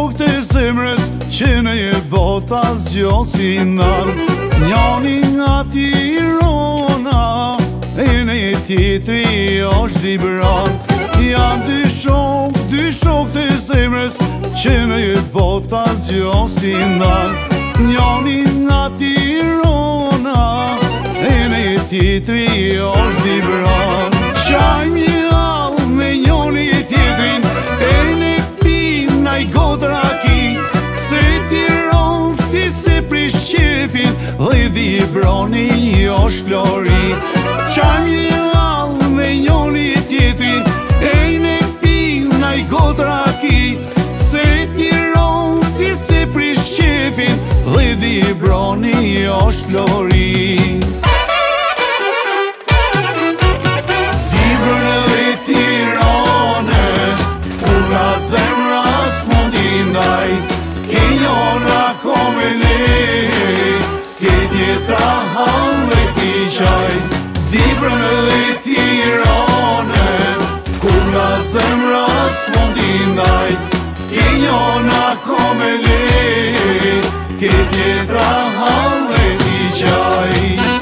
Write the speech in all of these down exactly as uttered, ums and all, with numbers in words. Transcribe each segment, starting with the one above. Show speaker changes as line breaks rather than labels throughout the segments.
shok të zemrës që në e bota zgjo si ndan. Njani nga Tirana e në e tjetri është Libran. Jam dy shok, dy shok të zemrës që në e bota zgjo si ndan. Njani nga Tirana e në e tjetri është Libran. Qaj mjall me njoni e tjetrin e në pim naj godra ki, se Tiran si se prish qefin dhe Librani është Flori. Qaj mjall me njoni e tjetrin e në pim naj godra ki, se Tiran si se prish qefin dhe Librani është Flori. Dibrën dhe Tiranën, kur nga zemra s'mundin daj, ki njona kome le, ke tjetra han dhe ti qaj.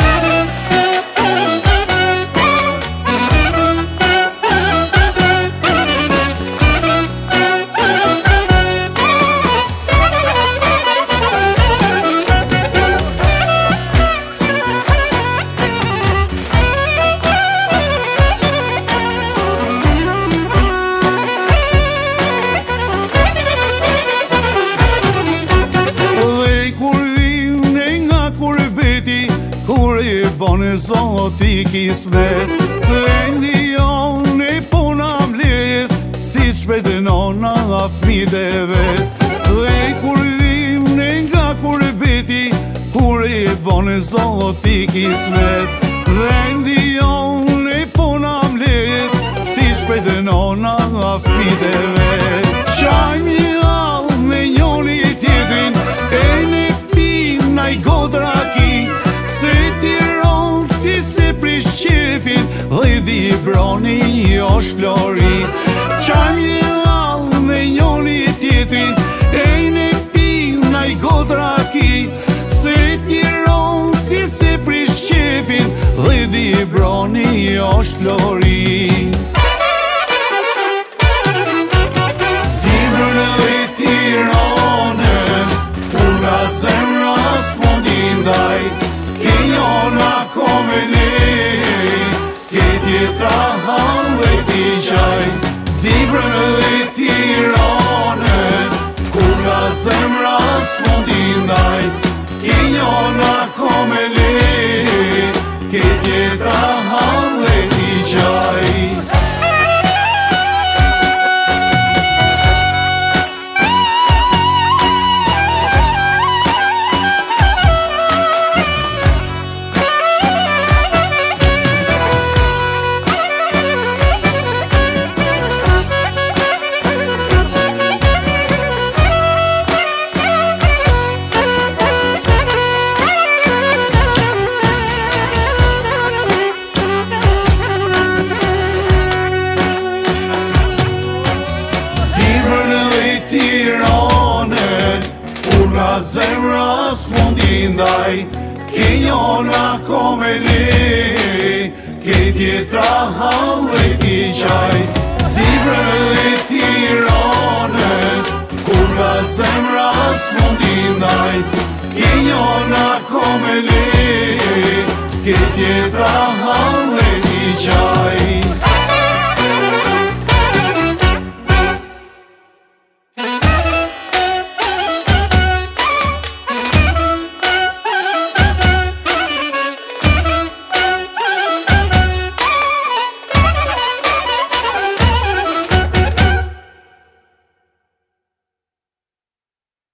Kur e bane zoti kismet, vendi jon e puna mledh, si qpet e nona a fmide vet. Dhe kur vim ne nga kur e beti, kur e bane zoti kismet, vendi jon e puna mledh, si qpet e nona a fmide vet. Qaj mjall me njoni e tjetrin e ne pim naj godra ki, se Tiran si se prish qefin dhe Librani është Flori. Qaj mjall me njoni e tjetrin e në pim naj godra ki, se Tiran si se prish qefin dhe Librani është Flori. Dibrën dhe Tiranën, kur nga zemra s'mundin daj, ki njona kome le, ke tjetra han dhe ti qaj. Dibrën dhe Tiranën, kur nga zemra s'mundin daj, ki njona kome le, ke tjetra han dhe ti qaj. Tiranën, kur nga zemra s'mundin daj, ki njona kome le, ke tjetra han dhe ti qaj. Dibrën dhe Tiranën, kur nga zemra s'mundin daj, ki njona kome le, ke tjetra han dhe ti qaj.